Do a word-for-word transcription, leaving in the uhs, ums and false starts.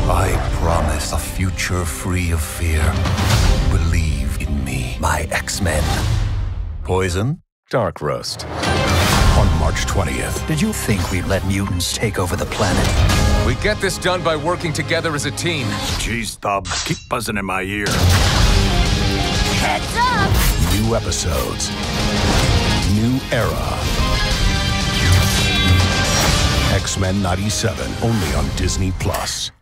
I promise a future free of fear. Believe in me, my X-Men. Poison? Dark Roast. On March twentieth. Did you think we'd let mutants take over the planet? We get this done by working together as a team. Jeez, Thub, keep buzzing in my ear. Heads up! New episodes. New era. X-Men ninety-seven, only on Disney Plus.